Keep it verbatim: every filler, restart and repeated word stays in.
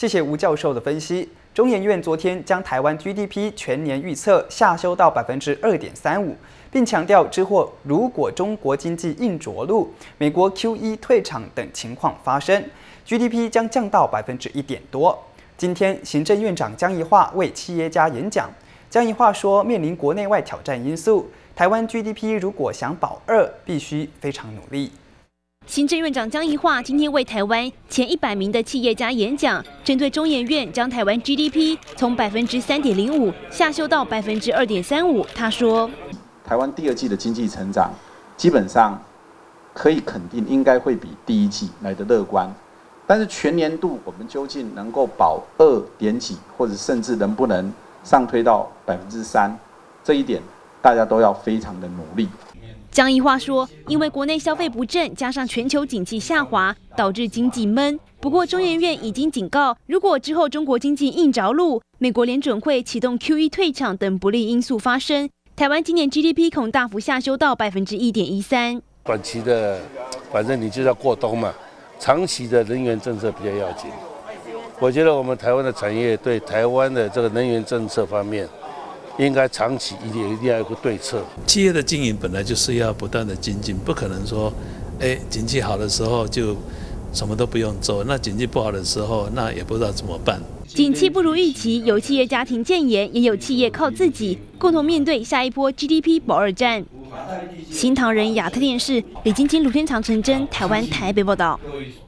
谢谢吴教授的分析。中研院昨天将台湾 G D P 全年预测下修到百分之二点三五，并强调之后如果中国经济硬着陆、美国 Q E 退场等情况发生 ，G D P 将降到百分之一点多。今天，行政院长江宜樺为企业家演讲。江宜樺说，面临国内外挑战因素，台湾 G D P 如果想保二，必须非常努力。 行政院长江宜樺今天为台湾前一百名的企业家演讲，针对中研院将台湾 G D P 从百分之三点零五下修到百分之二点三五，他说：“ 台湾第二季的经济成长，基本上可以肯定应该会比第一季来得乐观，但是全年度我们究竟能够保二点几，或者甚至能不能上推到百分之三，这一点大家都要非常的努力。” 江宜樺说，因为国内消费不振，加上全球景气下滑，导致经济闷。不过，中研院已经警告，如果之后中国经济硬着陆，美国联准会启动 Q E 退场等不利因素发生，台湾今年 G D P 恐大幅下修到百分之一点一三。 短期的，反正你就要过冬嘛；长期的能源政策比较要紧。我觉得我们台湾的产业对台湾的这个能源政策方面。 应该长期一定一定要有个对策。 企业的经营本来就是要不断的精进，不可能说，哎，景气好的时候就什么都不用做，那景气不好的时候，那也不知道怎么办。 景气不如预期，有企业家庭建言，也有企业靠自己，共同面对下一波 G D P 保二战。新唐人亚特电视李晶晶、卢天长、陈真，台湾台北报道。